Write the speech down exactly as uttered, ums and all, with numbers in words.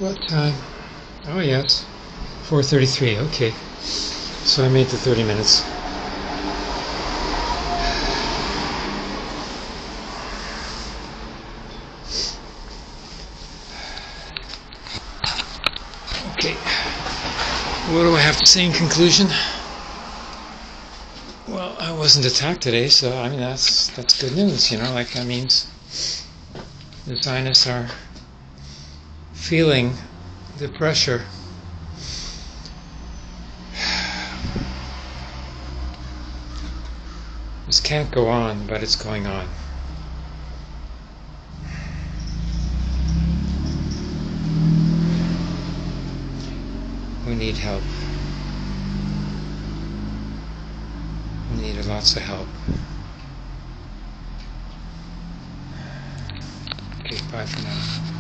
What time? Oh yes, four thirty-three. Okay, so I made the thirty minutes. Okay, what do I have to say in conclusion? Well, I wasn't attacked today, so I mean that's that's good news. You know, like that means the Zionists are feeling the pressure. This can't go on, but it's going on. We need help. We need lots of help. Okay, bye for now.